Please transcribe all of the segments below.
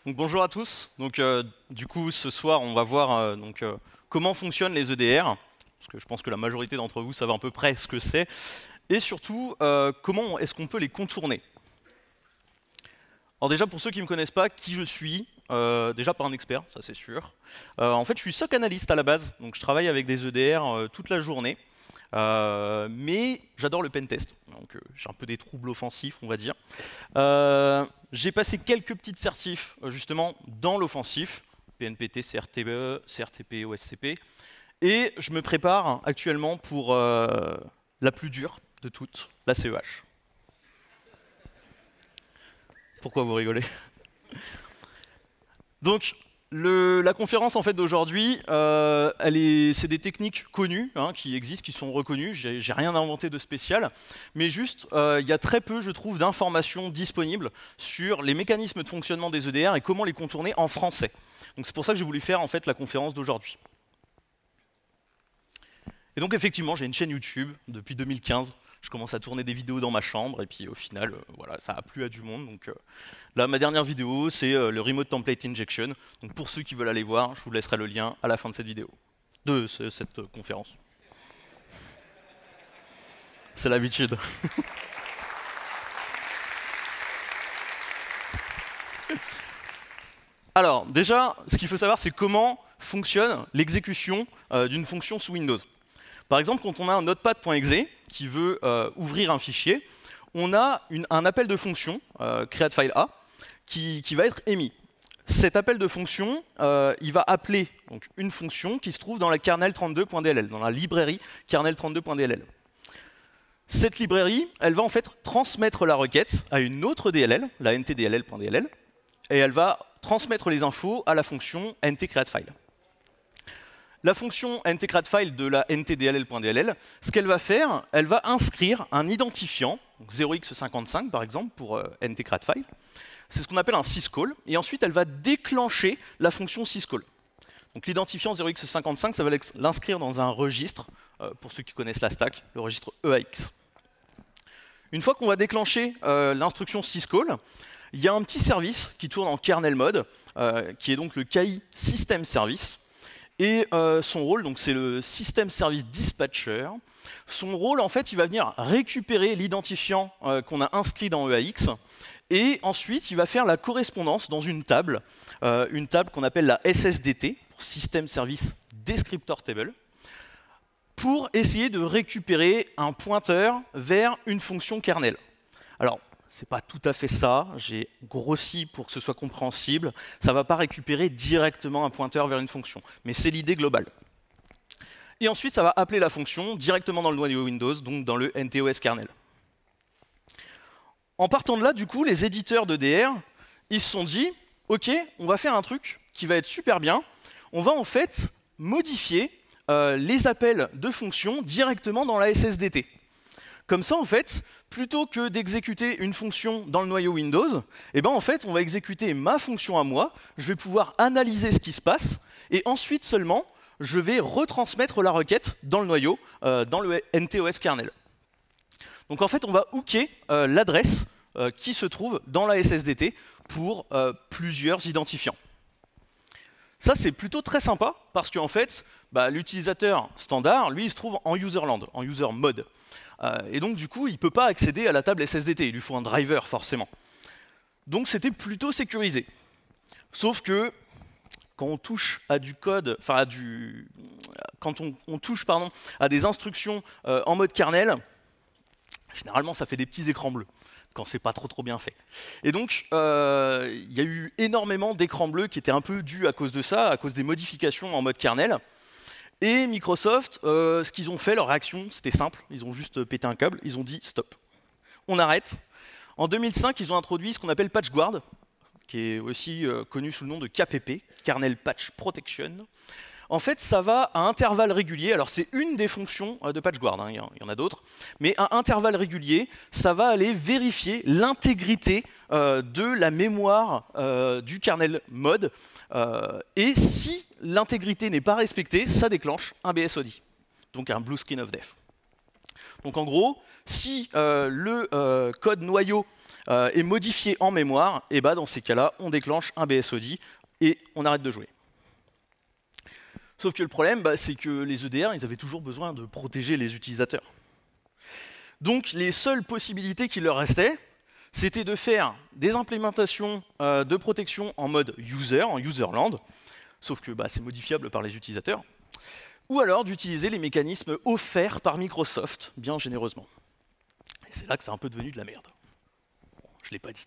Donc, bonjour à tous. Donc, du coup, ce soir, on va voir comment fonctionnent les EDR, parce que je pense que la majorité d'entre vous savent à peu près ce que c'est, et surtout, comment est-ce qu'on peut les contourner. Alors déjà, pour ceux qui ne me connaissent pas, qui je suis, déjà pas un expert, ça c'est sûr. En fait, je suis SOC analyste à la base, donc je travaille avec des EDR toute la journée. Mais j'adore le pentest, donc j'ai un peu des troubles offensifs, on va dire. J'ai passé quelques petites certifs justement dans l'offensif, PNPT, CRTPE, CRTP, OSCP, et je me prépare actuellement pour la plus dure de toutes, la CEH. Pourquoi vous rigolez? Donc, la conférence en fait d'aujourd'hui, c'est des techniques connues, qui existent, qui sont reconnues. J'ai rien inventé de spécial, mais juste, il y a très peu, je trouve, d'informations disponibles sur les mécanismes de fonctionnement des EDR et comment les contourner en français. Donc c'est pour ça que j'ai voulu faire en fait la conférence d'aujourd'hui. Et donc effectivement, j'ai une chaîne YouTube depuis 2015. Je commence à tourner des vidéos dans ma chambre et puis au final, voilà, ça a plu à du monde. Donc là, ma dernière vidéo, c'est le Remote Template Injection. Donc pour ceux qui veulent aller voir, je vous laisserai le lien à la fin de cette vidéo, de cette conférence. C'est l'habitude. Alors déjà, ce qu'il faut savoir, c'est comment fonctionne l'exécution d'une fonction sous Windows. Par exemple, quand on a un notepad.exe qui veut ouvrir un fichier, on a un appel de fonction, createFileA, qui va être émis. Cet appel de fonction, il va appeler donc, une fonction qui se trouve dans la kernel32.dll, dans la librairie kernel32.dll. Cette librairie, elle va en fait transmettre la requête à une autre DLL, la ntdll.dll, et elle va transmettre les infos à la fonction ntCreateFile. La fonction ntCreateFile de la ntdll.dll, ce qu'elle va faire, elle va inscrire un identifiant, 0x55 par exemple pour ntCreateFile. C'est ce qu'on appelle un syscall, et ensuite elle va déclencher la fonction syscall. Donc l'identifiant 0x55, ça va l'inscrire dans un registre, pour ceux qui connaissent la stack, le registre EAX. Une fois qu'on va déclencher l'instruction syscall, il y a un petit service qui tourne en kernel mode, qui est donc le KI System Service. Et son rôle, donc c'est le System Service Dispatcher. Son rôle, en fait, il va venir récupérer l'identifiant qu'on a inscrit dans EAX, et ensuite, il va faire la correspondance dans une table qu'on appelle la SSDT, pour System Service Descriptor Table, pour essayer de récupérer un pointeur vers une fonction kernel. Alors, c'est pas tout à fait ça, j'ai grossi pour que ce soit compréhensible. Ça ne va pas récupérer directement un pointeur vers une fonction, mais c'est l'idée globale. Et ensuite, ça va appeler la fonction directement dans le noyau Windows, donc dans le NTOS kernel. En partant de là, du coup, les éditeurs d'EDR, ils se sont dit, OK, on va faire un truc qui va être super bien. On va en fait modifier les appels de fonctions directement dans la SSDT. Comme ça, en fait, plutôt que d'exécuter une fonction dans le noyau Windows, eh ben, en fait, on va exécuter ma fonction à moi, je vais pouvoir analyser ce qui se passe, et ensuite seulement, je vais retransmettre la requête dans le noyau, dans le NTOS kernel. Donc en fait, on va hooker l'adresse qui se trouve dans la SSDT pour plusieurs identifiants. Ça, c'est plutôt très sympa, parce qu'en fait, l'utilisateur standard, lui, il se trouve en userland, en user mode. Et donc, du coup, il ne peut pas accéder à la table SSDT, il lui faut un driver, forcément. Donc, c'était plutôt sécurisé. Sauf que, quand on touche à du code, enfin, quand on touche à des instructions en mode kernel, généralement, ça fait des petits écrans bleus, quand c'est pas trop bien fait. Et donc, il y a eu énormément d'écrans bleus qui étaient un peu dus à cause de ça, à cause des modifications en mode kernel. Et Microsoft, ce qu'ils ont fait, leur réaction, c'était simple. Ils ont juste pété un câble, ils ont dit stop. On arrête. En 2005, ils ont introduit ce qu'on appelle PatchGuard, qui est aussi connu sous le nom de KPP, Kernel Patch Protection. En fait, ça va à intervalles réguliers. Alors, c'est une des fonctions de PatchGuard, il y en a d'autres. Mais à intervalles réguliers, ça va aller vérifier l'intégrité de la mémoire du kernel mode. Et si l'intégrité n'est pas respectée, ça déclenche un BSOD, donc un Blue Screen of Death. Donc en gros, si le code noyau est modifié en mémoire, et bah dans ces cas-là, on déclenche un BSOD et on arrête de jouer. Sauf que le problème, bah, c'est que les EDR, ils avaient toujours besoin de protéger les utilisateurs. Donc les seules possibilités qui leur restaient, c'était de faire des implémentations de protection en mode user, en userland, sauf que bah, c'est modifiable par les utilisateurs, ou alors d'utiliser les mécanismes offerts par Microsoft, bien généreusement. Et c'est là que c'est un peu devenu de la merde. Bon, je ne l'ai pas dit.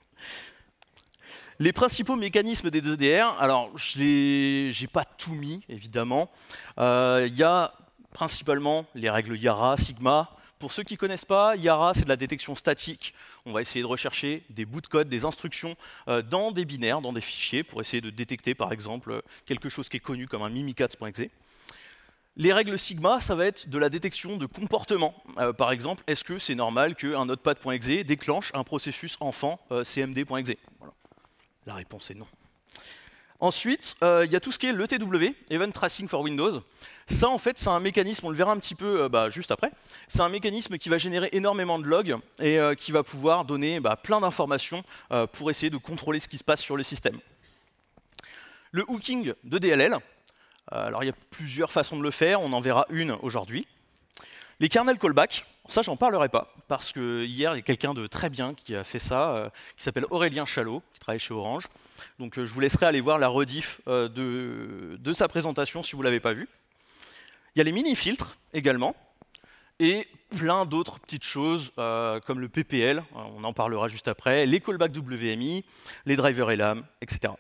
Les principaux mécanismes des EDR, alors je n'ai pas tout mis, évidemment. Il y a principalement les règles Yara, Sigma. Pour ceux qui ne connaissent pas, Yara, c'est de la détection statique. On va essayer de rechercher des bouts de code, des instructions dans des binaires, dans des fichiers, pour essayer de détecter, par exemple, quelque chose qui est connu comme un mimikatz.exe. Les règles Sigma, ça va être de la détection de comportement. Par exemple, est-ce que c'est normal qu'un notepad.exe déclenche un processus enfant cmd.exe? Voilà. La réponse est non. Ensuite, il y a tout ce qui est l'ETW, Event Tracing for Windows. Ça, en fait, c'est un mécanisme, on le verra un petit peu juste après, c'est un mécanisme qui va générer énormément de logs et qui va pouvoir donner plein d'informations pour essayer de contrôler ce qui se passe sur le système. Le hooking de DLL, alors il y a plusieurs façons de le faire, on en verra une aujourd'hui. Les kernel callbacks, ça j'en parlerai pas, parce que hier il y a quelqu'un de très bien qui a fait ça, qui s'appelle Aurélien Chalot, qui travaille chez Orange. Donc je vous laisserai aller voir la rediff de sa présentation si vous ne l'avez pas vue. Il y a les mini-filtres également, et plein d'autres petites choses comme le PPL, on en parlera juste après, les callbacks WMI, les drivers LAM, etc.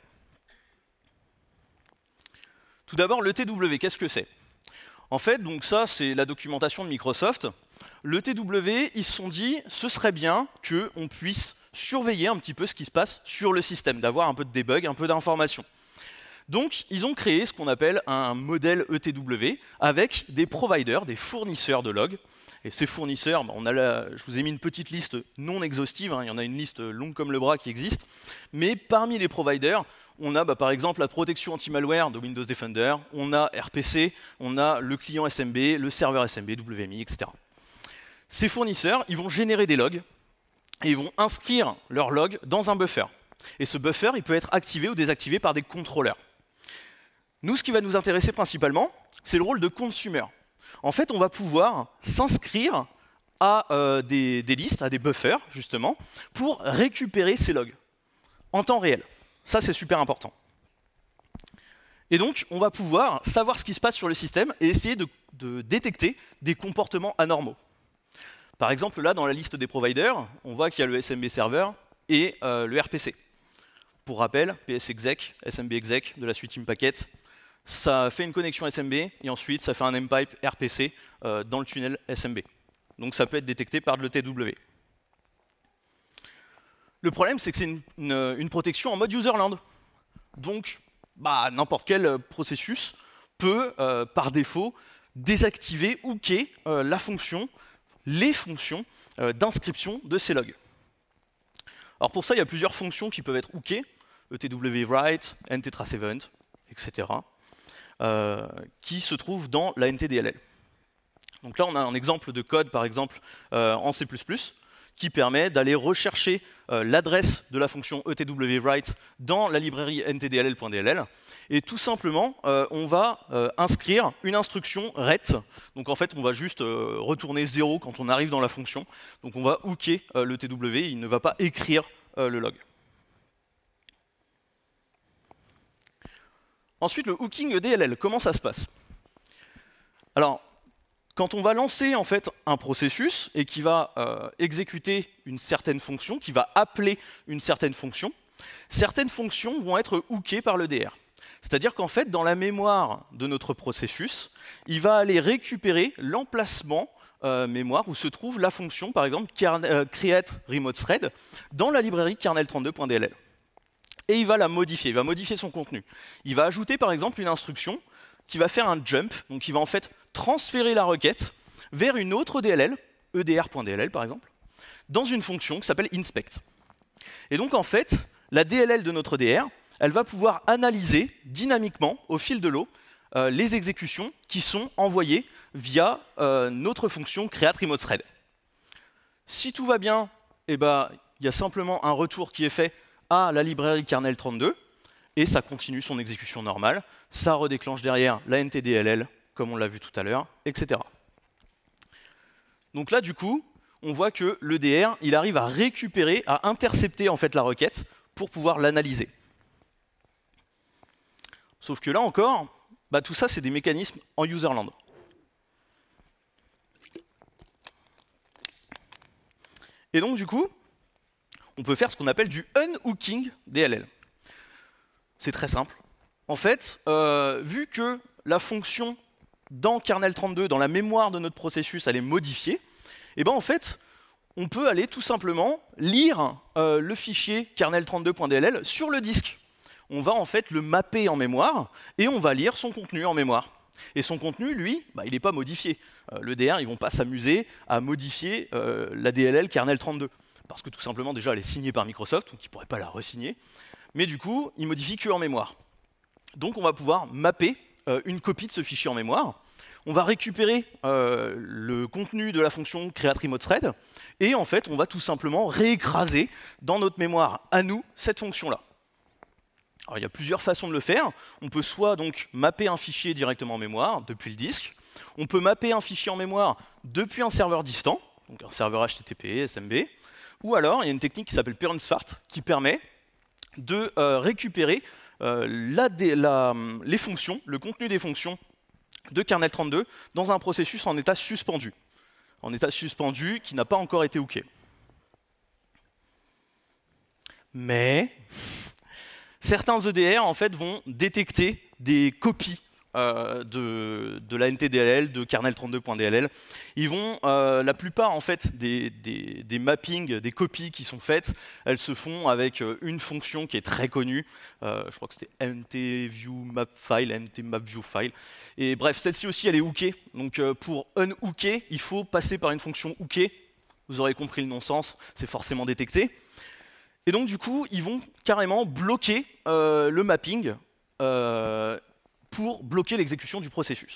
Tout d'abord, le TW, qu'est-ce que c'est? En fait, donc ça, c'est la documentation de Microsoft. Le TW, ils se sont dit, ce serait bien qu'on puisse surveiller un petit peu ce qui se passe sur le système, d'avoir un peu de debug, un peu d'information. Donc, ils ont créé ce qu'on appelle un modèle ETW avec des providers, des fournisseurs de logs. Et ces fournisseurs, je vous ai mis une petite liste non exhaustive, il y en a une liste longue comme le bras qui existe. Mais parmi les providers, on a par exemple la protection anti-malware de Windows Defender, on a RPC, on a le client SMB, le serveur SMB, WMI, etc. Ces fournisseurs, ils vont générer des logs et ils vont inscrire leurs logs dans un buffer. Et ce buffer, il peut être activé ou désactivé par des contrôleurs. Nous, ce qui va nous intéresser principalement, c'est le rôle de consumer. En fait, on va pouvoir s'inscrire à des listes, à des buffers, justement, pour récupérer ces logs en temps réel. Ça, c'est super important. Et donc, on va pouvoir savoir ce qui se passe sur le système et essayer de détecter des comportements anormaux. Par exemple, là, dans la liste des providers, on voit qu'il y a le SMB server et le RPC. Pour rappel, PSExec, SMBexec de la suite Impacket, ça fait une connexion SMB et ensuite ça fait un mpipe RPC dans le tunnel SMB. Donc ça peut être détecté par de l'ETW. Le problème, c'est que c'est une protection en mode userland. Donc, n'importe quel processus peut, par défaut, désactiver, hooker les fonctions d'inscription de ces logs. Alors pour ça, il y a plusieurs fonctions qui peuvent être hookées, ETW write, NTTrace event, etc., qui se trouvent dans la NTDLL. Donc là, on a un exemple de code, par exemple, en C++, qui permet d'aller rechercher l'adresse de la fonction ETW-write dans la librairie ntdll.dll. Et tout simplement, on va inscrire une instruction ret. Donc en fait, on va juste retourner 0 quand on arrive dans la fonction. Donc on va hooker le TW, il ne va pas écrire le log. Ensuite, le hooking DLL, comment ça se passe? Alors, quand on va lancer en fait un processus et qui va exécuter une certaine fonction, qui va appeler une certaine fonction, certaines fonctions vont être hookées par le DR. C'est-à-dire qu'en fait, dans la mémoire de notre processus, il va aller récupérer l'emplacement mémoire où se trouve la fonction, par exemple, create remote thread dans la librairie kernel32.dll. Et il va la modifier, il va modifier son contenu. Il va ajouter, par exemple, une instruction qui va faire un jump, donc qui va en fait transférer la requête vers une autre DLL, edr.dll par exemple, dans une fonction qui s'appelle inspect. Et donc en fait, la DLL de notre DR, elle va pouvoir analyser dynamiquement, au fil de l'eau, les exécutions qui sont envoyées via notre fonction create remote thread. Si tout va bien, il il y a simplement un retour qui est fait à la librairie kernel32, et ça continue son exécution normale. Ça redéclenche derrière la NTDLL, comme on l'a vu tout à l'heure, etc. Donc là, du coup, on voit que le DR, il arrive à récupérer, à intercepter en fait la requête pour pouvoir l'analyser. Sauf que là encore, tout ça, c'est des mécanismes en userland. Et donc, du coup, on peut faire ce qu'on appelle du unhooking DLL. C'est très simple. En fait, vu que la fonction dans kernel32, dans la mémoire de notre processus, elle est modifiée, et en fait, on peut aller tout simplement lire le fichier kernel32.dll sur le disque. On va en fait le mapper en mémoire et on va lire son contenu en mémoire. Et son contenu, lui, il n'est pas modifié. Le DR, ils ne vont pas s'amuser à modifier la DLL kernel32. Parce que tout simplement, déjà, elle est signée par Microsoft, donc ils ne pourraient pas la resigner. Mais du coup, ils modifient que en mémoire. Donc on va pouvoir mapper une copie de ce fichier en mémoire. On va récupérer le contenu de la fonction createRemoteThread, et en fait, on va tout simplement réécraser dans notre mémoire à nous cette fonction-là. Alors, il y a plusieurs façons de le faire. On peut soit donc mapper un fichier directement en mémoire depuis le disque. On peut mapper un fichier en mémoire depuis un serveur distant, donc un serveur HTTP, SMB. Ou alors, il y a une technique qui s'appelle Parent-Svart qui permet de récupérer les fonctions, le contenu des fonctions de kernel32 dans un processus en état suspendu. En état suspendu qui n'a pas encore été hooké. Mais certains EDR en fait vont détecter des copies de la NTDLL, de kernel32.dll. Ils vont, la plupart en fait des mappings, des copies qui sont faites, elles se font avec une fonction qui est très connue. Je crois que c'était mtViewMapFile, mtMapViewFile. Et bref, celle-ci aussi, elle est hookée. Donc pour unhooker, il faut passer par une fonction hookée. Vous aurez compris le non-sens, c'est forcément détecté. Et donc du coup, ils vont carrément bloquer le mapping pour bloquer l'exécution du processus.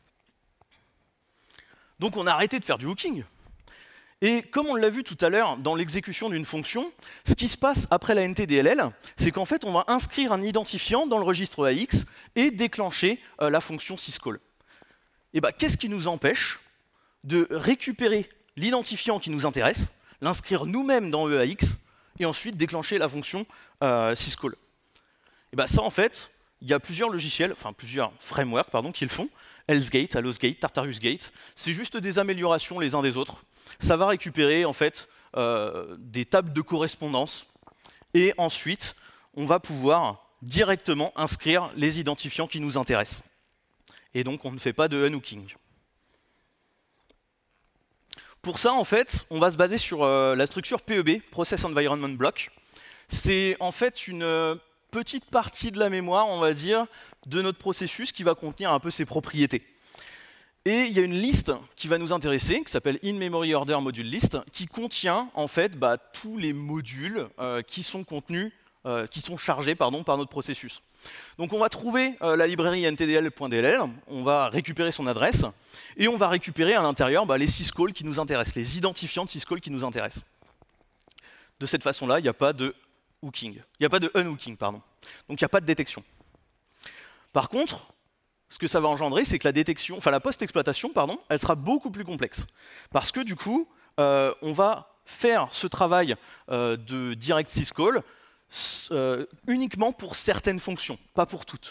Donc on a arrêté de faire du hooking. Et comme on l'a vu tout à l'heure dans l'exécution d'une fonction, ce qui se passe après la NTDLL, c'est qu'en fait on va inscrire un identifiant dans le registre AX et déclencher la fonction syscall. Et qu'est-ce qui nous empêche de récupérer l'identifiant qui nous intéresse, l'inscrire nous-mêmes dans EAX, et ensuite déclencher la fonction syscall? Et ça en fait, il y a plusieurs logiciels, enfin plusieurs frameworks qui le font. Hellsgate, Allowsgate, TartarusGate. C'est juste des améliorations les uns des autres. Ça va récupérer en fait des tables de correspondance et ensuite on va pouvoir directement inscrire les identifiants qui nous intéressent. Et donc on ne fait pas de unhooking. Pour ça en fait, on va se baser sur la structure PEB, Process Environment Block. C'est en fait une petite partie de la mémoire, on va dire, de notre processus qui va contenir un peu ses propriétés. Et il y a une liste qui va nous intéresser, qui s'appelle InMemoryOrder Module List, qui contient en fait tous les modules qui sont contenus, qui sont chargés par notre processus. Donc on va trouver la librairie ntdl.dll, on va récupérer son adresse, et on va récupérer à l'intérieur les syscalls qui nous intéressent, les identifiants de syscalls qui nous intéressent. De cette façon-là, il n'y a pas de hooking. Il n'y a pas de unhooking, pardon. Donc il n'y a pas de détection. Par contre, ce que ça va engendrer, c'est que la détection, enfin la post-exploitation, elle sera beaucoup plus complexe. Parce que du coup, on va faire ce travail de direct syscall uniquement pour certaines fonctions, pas pour toutes.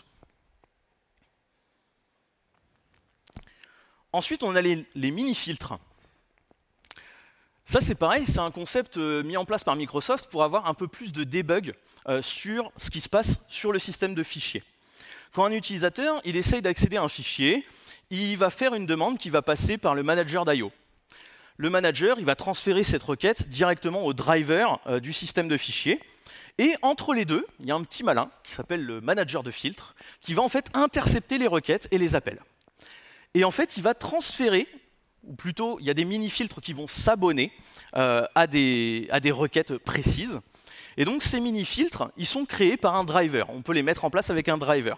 Ensuite, on a les mini-filtres. Ça, c'est pareil, c'est un concept mis en place par Microsoft pour avoir un peu plus de debug sur ce qui se passe sur le système de fichiers. Quand un utilisateur il essaye d'accéder à un fichier, il va faire une demande qui va passer par le manager d'IO. Le manager il va transférer cette requête directement au driver du système de fichiers. Et entre les deux, il y a un petit malin qui s'appelle le manager de filtre qui va en fait intercepter les requêtes et les appels. Et en fait, il va transférer, ou plutôt, il y a des mini-filtres qui vont s'abonner à des requêtes précises. Et donc, ces mini-filtres, ils sont créés par un driver. On peut les mettre en place avec un driver.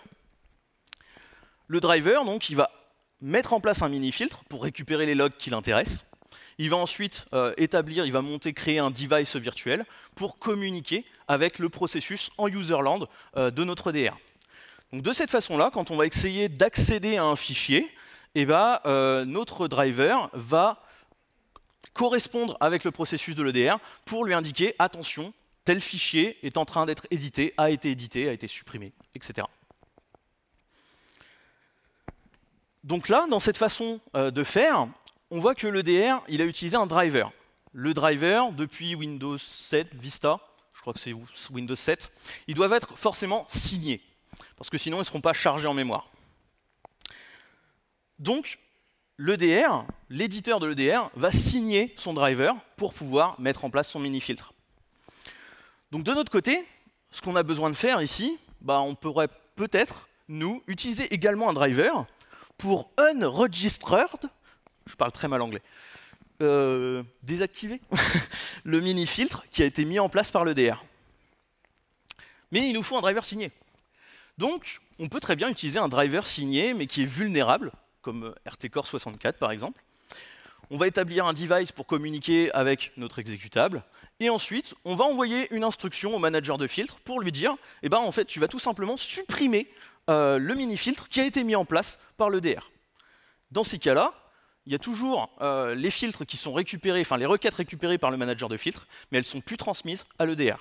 Le driver, donc, il va mettre en place un mini-filtre pour récupérer les logs qui l'intéressent. Il va ensuite il va créer un device virtuel pour communiquer avec le processus en userland de notre DR. Donc de cette façon-là, quand on va essayer d'accéder à un fichier, notre driver va correspondre avec le processus de l'EDR pour lui indiquer « Attention, tel fichier est en train d'être édité, a été supprimé, etc. » Donc là, dans cette façon de faire, on voit que l'EDR, il a utilisé un driver. Le driver, depuis Windows 7, Vista, je crois que c'est Windows 7, ils doivent être forcément signés, parce que sinon ils ne seront pas chargés en mémoire. Donc, l'EDR, l'éditeur de l'EDR, va signer son driver pour pouvoir mettre en place son mini-filtre. Donc de notre côté, ce qu'on a besoin de faire ici, on pourrait peut-être, nous, utiliser également un driver pour unregistered, je parle très mal anglais, désactiver le mini-filtre qui a été mis en place par l'EDR. Mais il nous faut un driver signé. Donc, on peut très bien utiliser un driver signé, mais qui est vulnérable, comme RT-Core 64 par exemple. On va établir un device pour communiquer avec notre exécutable, et ensuite, on va envoyer une instruction au manager de filtre pour lui dire, en fait, tu vas tout simplement supprimer le mini-filtre qui a été mis en place par l'EDR. Dans ces cas-là, il y a toujours les filtres qui sont récupérés, enfin les requêtes récupérées par le manager de filtre, mais elles ne sont plus transmises à l'EDR.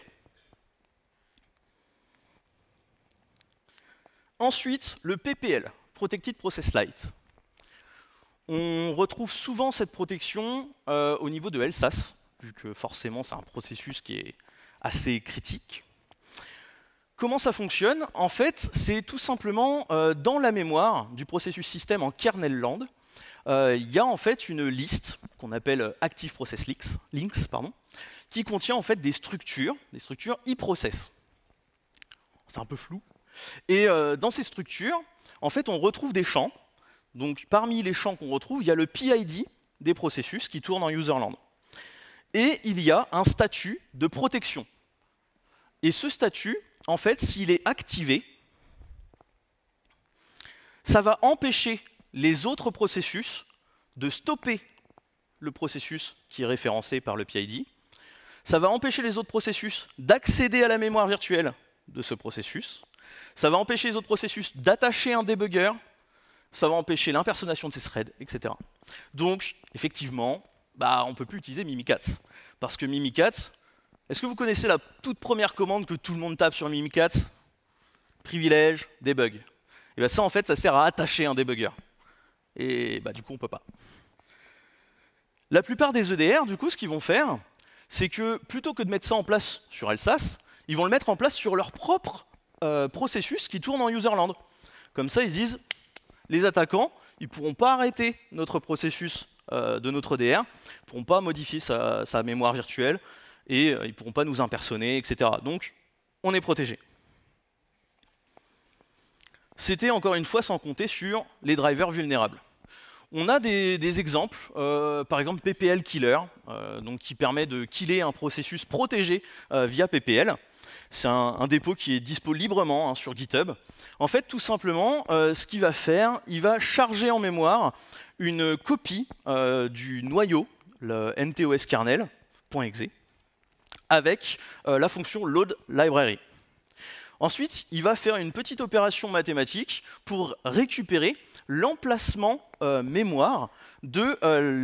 Ensuite, le PPL, Protected Process Light. On retrouve souvent cette protection au niveau de LSAS, vu que forcément c'est un processus qui est assez critique. Comment ça fonctionne? En fait, c'est tout simplement dans la mémoire du processus système en kernel land, il y a en fait une liste qu'on appelle Active Process Links, qui contient en fait des structures e-process. C'est un peu flou. Et dans ces structures, en fait, on retrouve des champs. Donc, parmi les champs qu'on retrouve, il y a le PID des processus qui tournent en userland. Et il y a un statut de protection. Et ce statut, en fait, s'il est activé, ça va empêcher les autres processus de stopper le processus qui est référencé par le PID. Ça va empêcher les autres processus d'accéder à la mémoire virtuelle de ce processus. Ça va empêcher les autres processus d'attacher un debugger. Ça va empêcher l'impersonnation de ces threads, etc. Donc, effectivement, on ne peut plus utiliser Mimikatz. Parce que Mimikatz, est-ce que vous connaissez la toute première commande que tout le monde tape sur Mimikatz? Privilège, debug. Et bien ça, en fait, ça sert à attacher un debugger. Et du coup, on ne peut pas. La plupart des EDR, du coup, ce qu'ils vont faire, c'est que plutôt que de mettre ça en place sur LSAS, ils vont le mettre en place sur leur propre processus qui tourne en userland. Comme ça, ils disent, les attaquants, ils ne pourront pas arrêter notre processus de notre EDR, ils ne pourront pas modifier sa mémoire virtuelle, et ils ne pourront pas nous impersonner, etc. Donc, on est protégé. C'était encore une fois sans compter sur les drivers vulnérables. On a des exemples, par exemple PPL Killer, qui permet de killer un processus protégé via PPL. C'est un dépôt qui est dispo librement sur GitHub. En fait, tout simplement, ce qu'il va faire, il va charger en mémoire une copie du noyau, le NTOS kernel.exe, avec la fonction load library. Ensuite, il va faire une petite opération mathématique pour récupérer l'emplacement mémoire de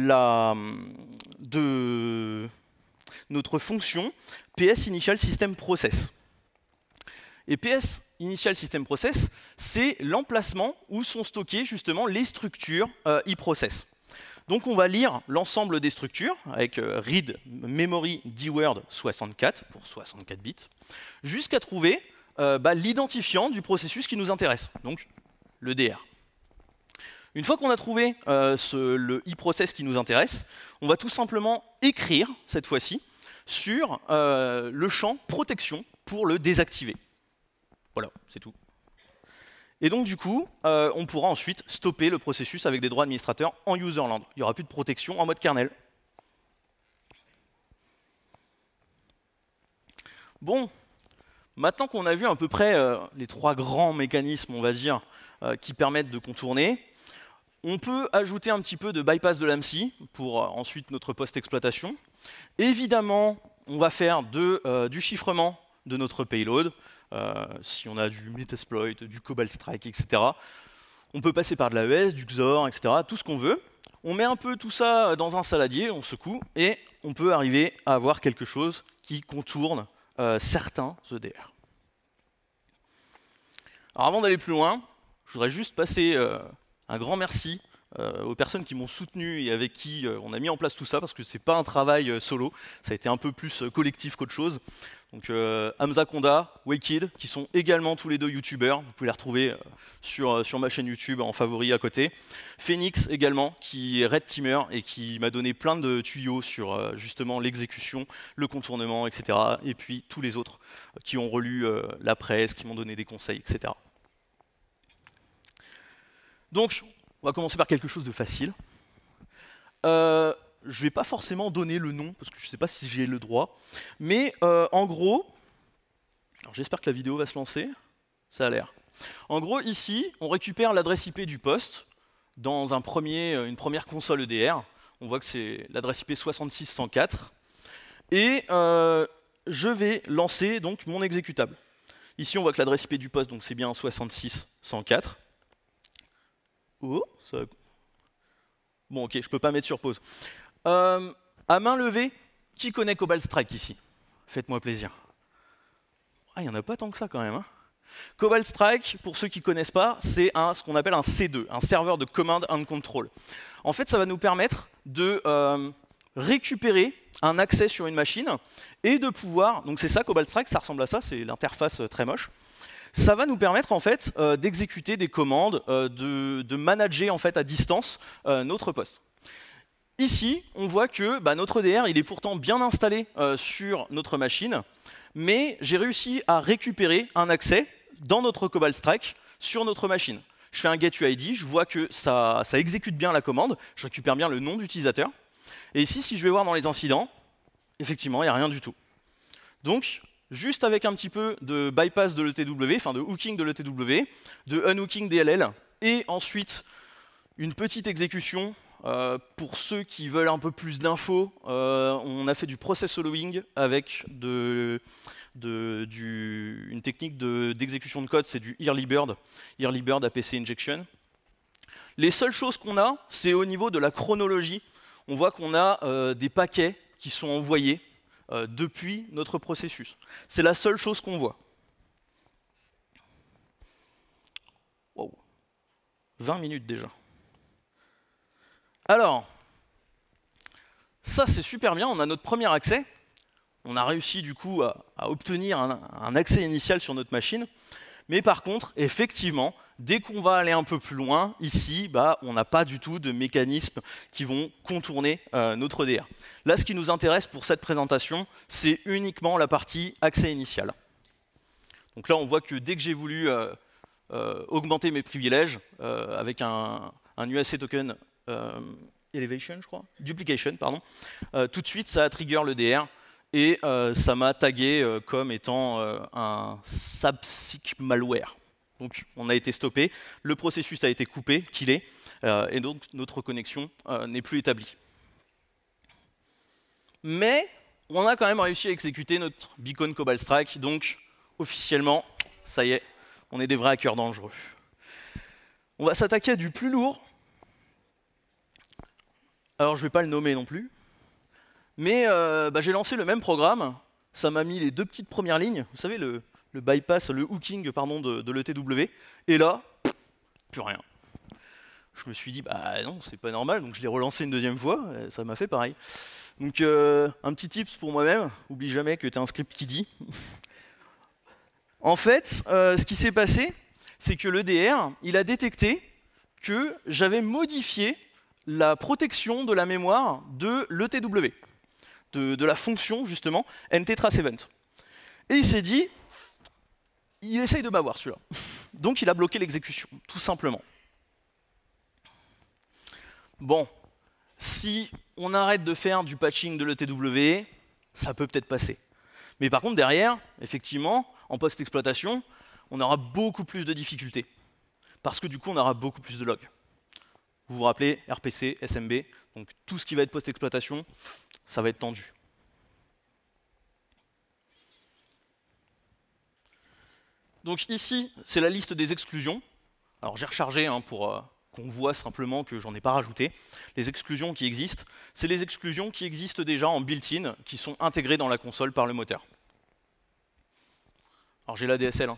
notre fonction PS Initial System Process. Et PS Initial System Process, c'est l'emplacement où sont stockées justement les structures e-process. Donc on va lire l'ensemble des structures avec read memory dword 64 pour 64 bits, jusqu'à trouver l'identifiant du processus qui nous intéresse, donc le DR. Une fois qu'on a trouvé le e-process qui nous intéresse, on va tout simplement écrire, cette fois-ci, sur le champ protection pour le désactiver. Voilà, c'est tout. Et donc du coup, on pourra ensuite stopper le processus avec des droits administrateurs en userland. Il n'y aura plus de protection en mode kernel. Bon, maintenant qu'on a vu à peu près les trois grands mécanismes, on va dire, qui permettent de contourner, On peut ajouter un petit peu de bypass de l'AMSI pour ensuite notre post-exploitation. Évidemment, on va faire du chiffrement de notre payload, si on a du Metasploit, du Cobalt Strike, etc. On peut passer par de l'AES, du XOR, etc., tout ce qu'on veut. On met un peu tout ça dans un saladier, on secoue, et on peut arriver à avoir quelque chose qui contourne certains EDR. Alors avant d'aller plus loin, je voudrais juste passer un grand merci aux personnes qui m'ont soutenu et avec qui on a mis en place tout ça, parce que c'est pas un travail solo, ça a été un peu plus collectif qu'autre chose. Donc Hamza Konda, Wakid, qui sont également tous les deux youtubeurs, vous pouvez les retrouver sur ma chaîne YouTube en favori à côté. Phoenix également, qui est Red Teamer et qui m'a donné plein de tuyaux sur justement l'exécution, le contournement, etc. Et puis tous les autres qui ont relu la presse, qui m'ont donné des conseils, etc. Donc, on va commencer par quelque chose de facile. Je ne vais pas forcément donner le nom, parce que je ne sais pas si j'ai le droit. Mais en gros, j'espère que la vidéo va se lancer. Ça a l'air. En gros, ici, on récupère l'adresse IP du poste dans une première console EDR. On voit que c'est l'adresse IP 66.104. Et je vais lancer donc mon exécutable. Ici, on voit que l'adresse IP du poste, donc c'est bien 66.104. Oh, ça... Bon, ok, je peux pas mettre sur pause. À main levée, qui connaît Cobalt Strike ici? Faites-moi plaisir. Ah, il n'y en a pas tant que ça quand même. Hein. Cobalt Strike, pour ceux qui ne connaissent pas, c'est ce qu'on appelle un C2, un serveur de command and control. En fait, ça va nous permettre de récupérer un accès sur une machine et de pouvoir... Donc c'est ça, Cobalt Strike, ça ressemble à ça, c'est l'interface très moche. Ça va nous permettre en fait d'exécuter des commandes, de manager en fait à distance notre poste. Ici, on voit que notre EDR il est pourtant bien installé sur notre machine, mais j'ai réussi à récupérer un accès dans notre Cobalt Strike sur notre machine. Je fais un getUID, je vois que ça exécute bien la commande, je récupère bien le nom d'utilisateur. Et ici, si je vais voir dans les incidents, effectivement, il n'y a rien du tout. Donc, juste avec un petit peu de bypass de l'ETW, enfin de hooking de l'ETW, de unhooking DLL, et ensuite une petite exécution. Pour ceux qui veulent un peu plus d'infos, on a fait du process following avec une technique d'exécution de code, c'est du Early Bird APC Injection. Les seules choses qu'on a, c'est au niveau de la chronologie. On voit qu'on a des paquets qui sont envoyés depuis notre processus. C'est la seule chose qu'on voit. Wow. 20 minutes déjà. Alors, ça c'est super bien, on a notre premier accès. On a réussi du coup à obtenir un accès initial sur notre machine. Mais par contre, effectivement, dès qu'on va aller un peu plus loin, ici, on n'a pas du tout de mécanismes qui vont contourner notre EDR. Là, ce qui nous intéresse pour cette présentation, c'est uniquement la partie accès initial. Donc là, on voit que dès que j'ai voulu augmenter mes privilèges avec un UAC token elevation, je crois, duplication, pardon, tout de suite, ça a trigger l'EDR. Et ça m'a tagué comme étant un SAPSIC malware. Donc on a été stoppé, le processus a été coupé, killé, et donc notre connexion n'est plus établie. Mais on a quand même réussi à exécuter notre beacon Cobalt Strike, donc officiellement, ça y est, on est des vrais hackers dangereux. On va s'attaquer à du plus lourd. Alors je ne vais pas le nommer non plus. Mais j'ai lancé le même programme, ça m'a mis les deux petites premières lignes, vous savez, le bypass, le hooking pardon, de l'ETW, et là, plus rien. Je me suis dit, non, c'est pas normal, donc je l'ai relancé une deuxième fois, et ça m'a fait pareil. Donc un petit tips pour moi-même, oublie jamais que tu as un script qui dit. En fait, ce qui s'est passé, c'est que l'EDR, il a détecté que j'avais modifié la protection de la mémoire de l'ETW. De la fonction, justement, NT_trace_event. Et il s'est dit, il essaye de m'avoir, celui-là. Donc il a bloqué l'exécution, tout simplement. Bon, si on arrête de faire du patching de l'ETW, ça peut peut-être passer. Mais par contre, derrière, effectivement, en post-exploitation, on aura beaucoup plus de difficultés. Parce que du coup, on aura beaucoup plus de logs. Vous vous rappelez, RPC, SMB, donc tout ce qui va être post-exploitation, ça va être tendu. Donc ici, c'est la liste des exclusions. Alors j'ai rechargé pour qu'on voit simplement que j'en ai pas rajouté. Les exclusions qui existent, c'est les exclusions qui existent déjà en built-in, qui sont intégrées dans la console par le moteur. Alors j'ai la DSL.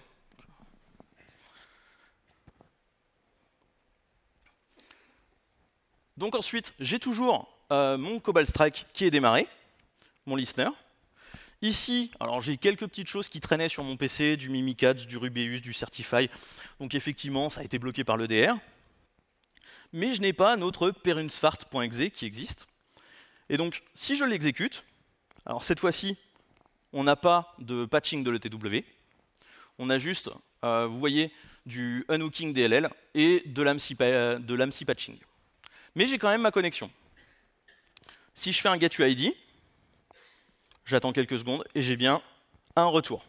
Donc ensuite, j'ai toujours mon Cobalt Strike qui est démarré, mon listener. Ici, alors j'ai quelques petites choses qui traînaient sur mon PC, du Mimikatz, du Rubeus, du Certify. Donc effectivement, ça a été bloqué par l'EDR. Mais je n'ai pas notre perunsfart.exe qui existe. Et donc, si je l'exécute, alors cette fois-ci, on n'a pas de patching de l'ETW. On a juste, vous voyez, du unhooking DLL et de l'AMSI patching. Mais j'ai quand même ma connexion. Si je fais un getUID, j'attends quelques secondes et j'ai bien un retour.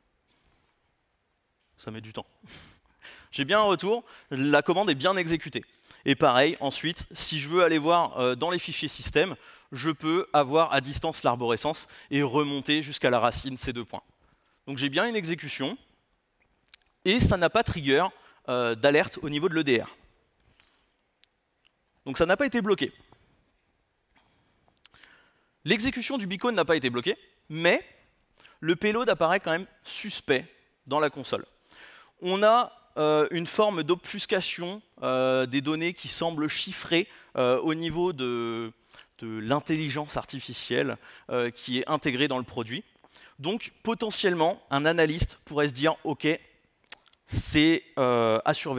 Ça met du temps. J'ai bien un retour, la commande est bien exécutée. Et pareil, ensuite, si je veux aller voir dans les fichiers système, je peux avoir à distance l'arborescence et remonter jusqu'à la racine ces deux points. Donc j'ai bien une exécution et ça n'a pas trigger d'alerte au niveau de l'EDR. Donc ça n'a pas été bloqué. L'exécution du beacon n'a pas été bloquée, mais le payload apparaît quand même suspect dans la console. On a une forme d'obfuscation des données qui semblent chiffrées au niveau de l'intelligence artificielle qui est intégrée dans le produit. Donc potentiellement, un analyste pourrait se dire « Ok, c'est à surveiller ».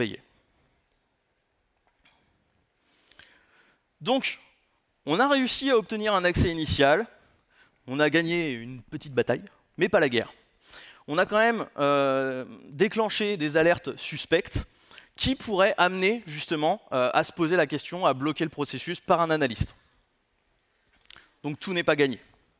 Donc, on a réussi à obtenir un accès initial, on a gagné une petite bataille, mais pas la guerre. On a quand même déclenché des alertes suspectes qui pourraient amener justement à se poser la question, à bloquer le processus par un analyste. Donc tout n'est pas gagné.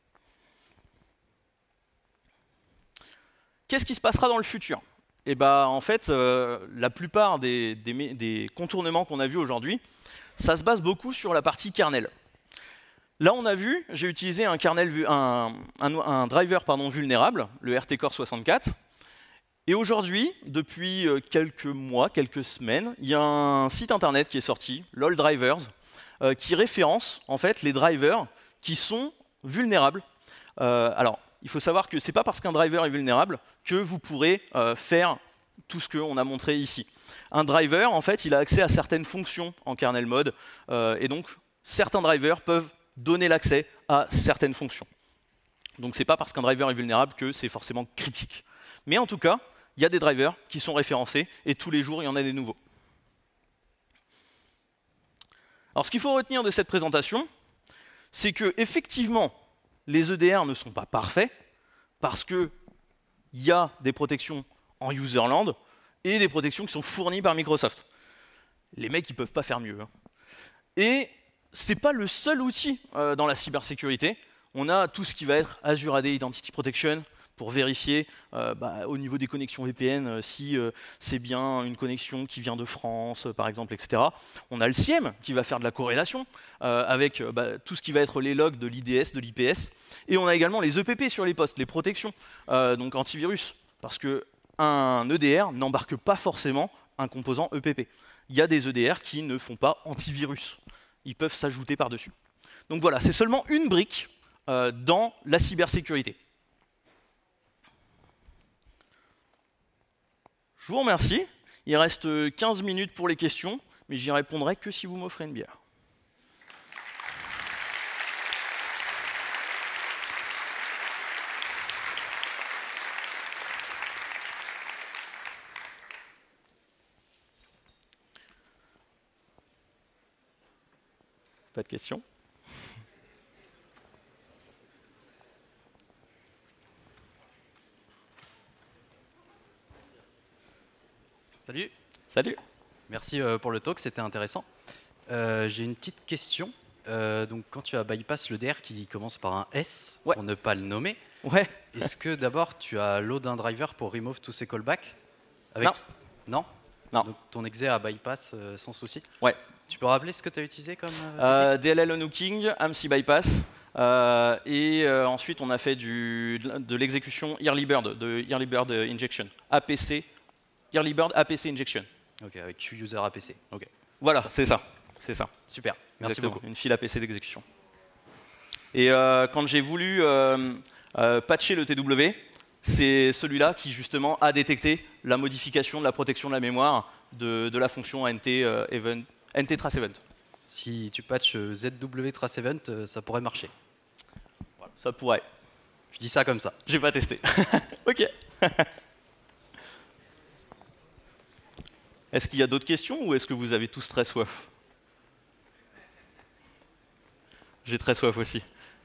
Qu'est-ce qui se passera dans le futur? Eh ben, en fait, la plupart des contournements qu'on a vus aujourd'hui, ça se base beaucoup sur la partie kernel. Là, on a vu, j'ai utilisé un driver vulnérable, le RT-Core 64. Et aujourd'hui, depuis quelques mois, quelques semaines, il y a un site internet qui est sorti, LOL Drivers, qui référence en fait les drivers qui sont vulnérables. Alors, il faut savoir que ce n'est pas parce qu'un driver est vulnérable que vous pourrez faire tout ce qu'on a montré ici. Un driver, en fait, il a accès à certaines fonctions en kernel mode, et donc certains drivers peuvent donner l'accès à certaines fonctions. Donc c'est pas parce qu'un driver est vulnérable que c'est forcément critique. Mais en tout cas, il y a des drivers qui sont référencés, et tous les jours, il y en a des nouveaux. Alors ce qu'il faut retenir de cette présentation, c'est que effectivement, les EDR ne sont pas parfaits, parce qu'il y a des protections en userland, et des protections qui sont fournies par Microsoft. Les mecs, ils peuvent pas faire mieux. Et c'est pas le seul outil dans la cybersécurité. On a tout ce qui va être Azure AD Identity Protection pour vérifier au niveau des connexions VPN si c'est bien une connexion qui vient de France, par exemple, etc. On a le SIEM qui va faire de la corrélation avec tout ce qui va être les logs de l'IDS, de l'IPS. Et on a également les EPP sur les postes, les protections, donc antivirus. Parce qu'un EDR n'embarque pas forcément un composant EPP. Il y a des EDR qui ne font pas antivirus. Ils peuvent s'ajouter par-dessus. Donc voilà, c'est seulement une brique dans la cybersécurité. Je vous remercie. Il reste 15 minutes pour les questions, mais j'y répondrai que si vous m'offrez une bière. Pas de questions? Salut. Salut. Merci pour le talk, c'était intéressant. J'ai une petite question. Donc, quand tu as bypass le DR qui commence par un S, ouais, pour ne pas le nommer, ouais, est-ce que d'abord tu as load un driver pour remove tous ces callbacks avec... Non. Non. Donc ton exe a bypass sans souci? Ouais. Tu peux rappeler ce que tu as utilisé comme technique? DLL unhooking, AMSI bypass, et ensuite on a fait de l'exécution early bird, de early bird injection, APC, early bird APC injection. Ok, avec QUser APC. Ok. Voilà, c'est ça, c'est ça. Super, merci Exactement, beaucoup. une file APC d'exécution. Et quand j'ai voulu patcher le TW, c'est celui-là qui justement a détecté la modification de la protection de la mémoire de la fonction NT trace event. Si tu patches ZW trace event, ça pourrait marcher. Voilà, ça pourrait. Je dis ça comme ça. J'ai pas testé. Ok. Est-ce qu'il y a d'autres questions ou est-ce que vous avez tous très soif? J'ai très soif aussi.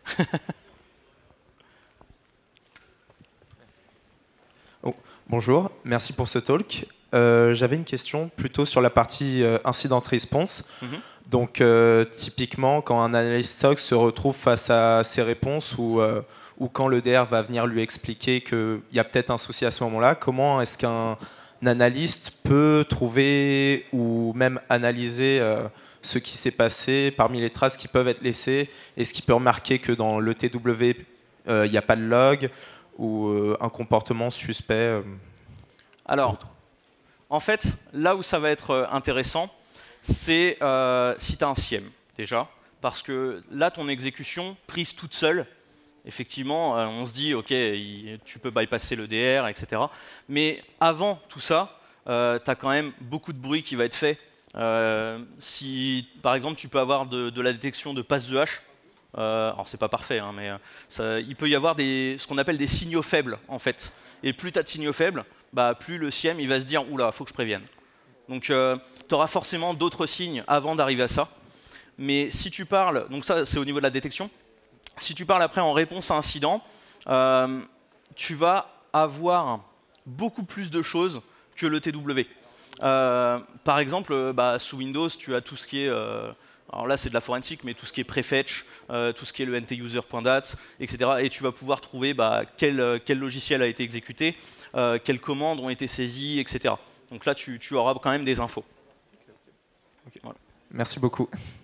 Oh, bonjour, merci pour ce talk. J'avais une question plutôt sur la partie incident response. Donc typiquement, quand un analyste SOC se retrouve face à ses réponses ou quand le DR va venir lui expliquer qu'il y a peut-être un souci à ce moment-là, comment est-ce qu'un analyste peut trouver ou même analyser ce qui s'est passé parmi les traces qui peuvent être laissées? Est-ce qu'il peut remarquer que dans le TW, il n'y a pas de log ou un comportement suspect? Alors, en fait, là où ça va être intéressant, c'est si tu as un SIEM, déjà. Parce que là, ton exécution, prise toute seule, effectivement, on se dit, OK, tu peux bypasser le DR, etc. Mais avant tout ça, tu as quand même beaucoup de bruit qui va être fait. Si, par exemple, tu peux avoir de la détection de passe de hache, alors c'est pas parfait, hein, mais il peut y avoir ce qu'on appelle des signaux faibles, en fait. Et plus tu as de signaux faibles, bah, plus le SIEM il va se dire, oula, faut que je prévienne. Donc tu auras forcément d'autres signes avant d'arriver à ça. Mais si tu parles, donc ça c'est au niveau de la détection, si tu parles après en réponse à incident, tu vas avoir beaucoup plus de choses que le TW. Par exemple, sous Windows, tu as tout ce qui est, alors là c'est de la forensique, mais tout ce qui est prefetch, tout ce qui est le ntuser.dat, etc. Et tu vas pouvoir trouver quel logiciel a été exécuté, quelles commandes ont été saisies, etc. Donc là, tu auras quand même des infos. Okay. Voilà. Merci beaucoup.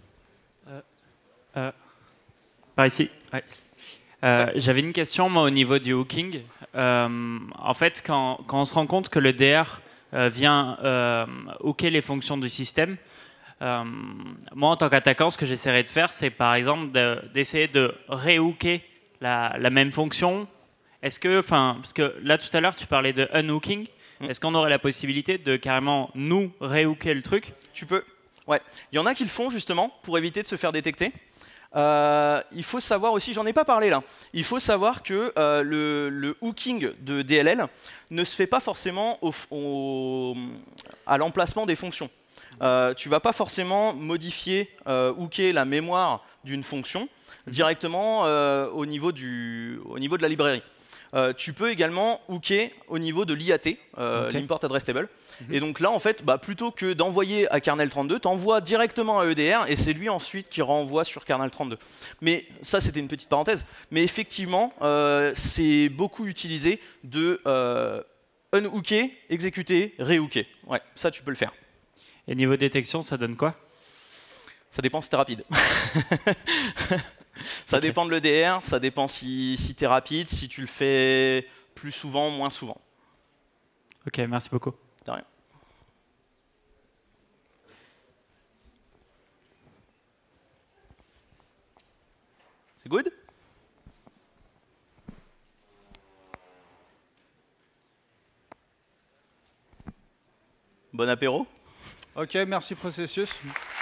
Par ici. Ouais. J'avais une question moi, au niveau du hooking. En fait, quand on se rend compte que le DR vient hooker les fonctions du système, moi, en tant qu'attaquant, ce que j'essaierais de faire, c'est par exemple d'essayer de rehooker la même fonction. Est-ce que, parce que là, tout à l'heure, tu parlais de unhooking. Est-ce qu'on aurait la possibilité de carrément nous rehooker le truc? Tu peux. Ouais. Il y en a qui le font justement pour éviter de se faire détecter. Il faut savoir aussi, j'en ai pas parlé là, il faut savoir que le hooking de DLL ne se fait pas forcément à l'emplacement des fonctions. Tu vas pas forcément modifier, hooker la mémoire d'une fonction directement au niveau de la librairie. Tu peux également hooker au niveau de l'IAT, okay. l'Import Address Table. Et donc là, en fait, plutôt que d'envoyer à kernel 32, tu envoies directement à EDR et c'est lui ensuite qui renvoie sur kernel 32. Mais ça, c'était une petite parenthèse. Mais effectivement, c'est beaucoup utilisé de unhooker, exécuter, rehooker. Ouais, ça, tu peux le faire. Et niveau détection, ça donne quoi? Ça dépend si tu es rapide. Ça dépend de l'EDR, ça dépend si tu es rapide, si tu le fais plus souvent, moins souvent. Ok, merci beaucoup. De rien. C'est good? Bon apéro? Ok, merci Processus.